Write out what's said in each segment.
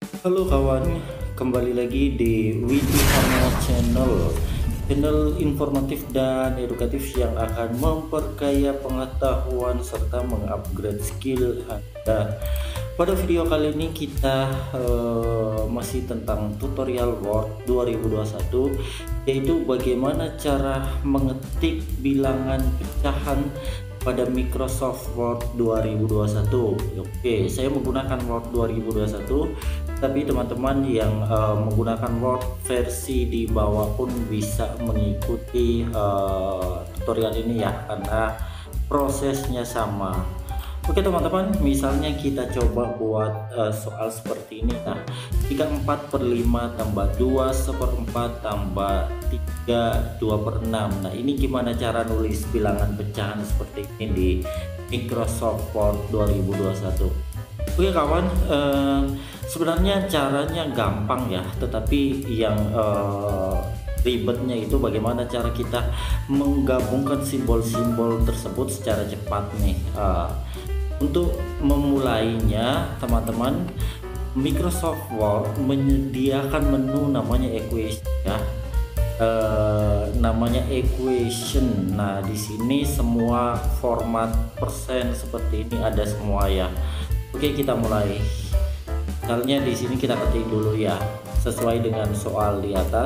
Halo kawan, kembali lagi di Widi Harno channel informatif dan edukatif yang akan memperkaya pengetahuan serta mengupgrade skill Anda. Pada video kali ini kita masih tentang tutorial Word 2021, yaitu bagaimana cara mengetik bilangan pecahan pada Microsoft Word 2021. Oke, saya menggunakan Word 2021, tapi teman-teman yang menggunakan Word versi di bawah pun bisa mengikuti tutorial ini ya, karena prosesnya sama. Oke teman-teman, misalnya kita coba buat soal seperti ini. Nah, jika 4/5 tambah 2/4 tambah 3 2/6. Nah, ini gimana cara nulis bilangan pecahan seperti ini di Microsoft Word 2021? Oke kawan, sebenarnya caranya gampang ya, tetapi yang ribetnya itu bagaimana cara kita menggabungkan simbol-simbol tersebut secara cepat nih. Untuk memulainya teman-teman, Microsoft Word menyediakan menu namanya equation ya, namanya equation. Nah, di sini semua format persen seperti ini ada semua ya. Oke, kita mulai. Misalnya di sini kita ketik dulu ya, sesuai dengan soal di atas.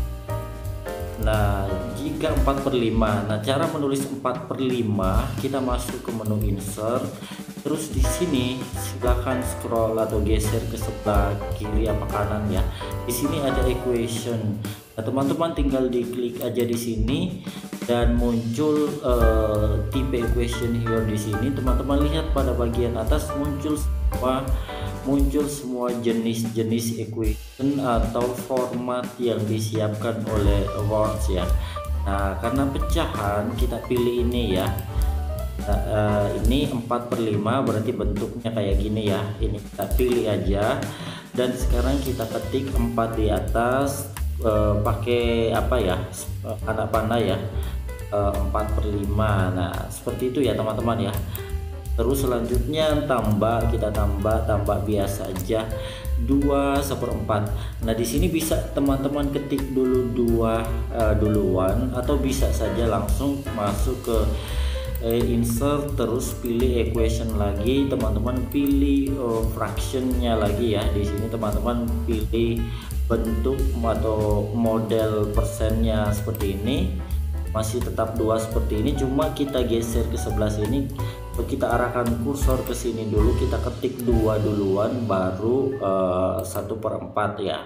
Nah, jika 4/5, nah cara menulis 4/5, kita masuk ke menu insert, terus di sini silahkan scroll atau geser ke sebelah kiri apa kanan ya. Di sini ada equation. Nah, teman-teman tinggal diklik aja di sini dan muncul tipe equation here di sini. Teman-teman lihat pada bagian atas muncul semua jenis-jenis equation atau format yang disiapkan oleh Word ya. Nah, karena pecahan kita pilih ini ya. Nah, ini 4/5 berarti bentuknya kayak gini ya. Ini kita pilih aja, dan sekarang kita ketik 4 di atas pakai apa ya, anak panah ya, 4/5. Nah, seperti itu ya teman-teman ya. Terus selanjutnya kita tambah biasa aja 2/4. Nah, di sini bisa teman-teman ketik dulu 2 duluan, atau bisa saja langsung masuk ke insert, terus pilih equation lagi, teman-teman pilih fractionnya lagi ya. Di sini teman-teman pilih bentuk atau model persennya seperti ini, masih tetap 2 seperti ini, cuma kita geser ke sebelah sini. Kita arahkan kursor ke sini dulu, kita ketik 2 duluan, baru 1/4 ya,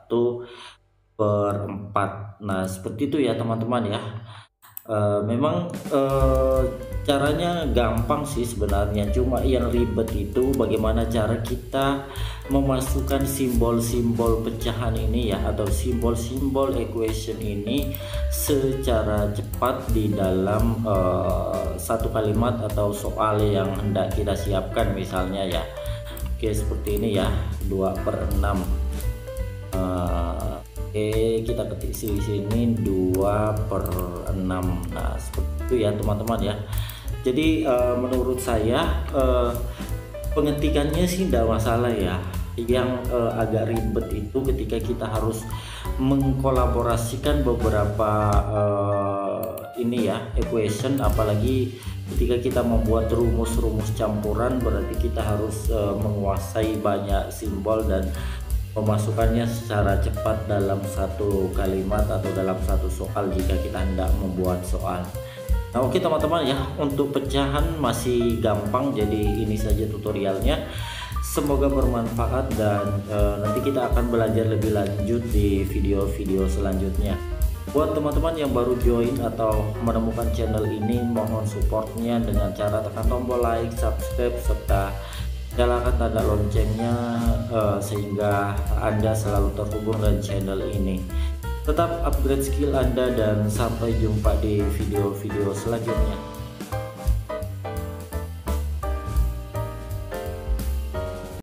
1/4. Nah, seperti itu ya teman-teman ya. Memang caranya gampang sih sebenarnya, cuma yang ribet itu bagaimana cara kita memasukkan simbol-simbol pecahan ini ya, atau simbol-simbol equation ini secara cepat di dalam satu kalimat atau soal yang hendak kita siapkan misalnya ya. Oke, seperti ini ya, 2/6. Oke, kita ketik di sini 2/6. Nah, seperti itu ya teman-teman ya. Jadi menurut saya pengetikannya sih tidak masalah ya. Yang agak ribet itu ketika kita harus mengkolaborasikan beberapa ini ya, equation, apalagi ketika kita membuat rumus-rumus campuran, berarti kita harus menguasai banyak simbol dan memasukkannya secara cepat dalam satu kalimat atau dalam satu soal jika kita hendak membuat soal. Nah, oke teman-teman ya, untuk pecahan masih gampang, jadi ini saja tutorialnya. Semoga bermanfaat, dan nanti kita akan belajar lebih lanjut di video-video selanjutnya. Buat teman-teman yang baru join atau menemukan channel ini, mohon supportnya dengan cara tekan tombol like, subscribe, serta nyalakan tanda loncengnya sehingga Anda selalu terhubung dengan channel ini. Tetap upgrade skill Anda, dan sampai jumpa di video-video selanjutnya.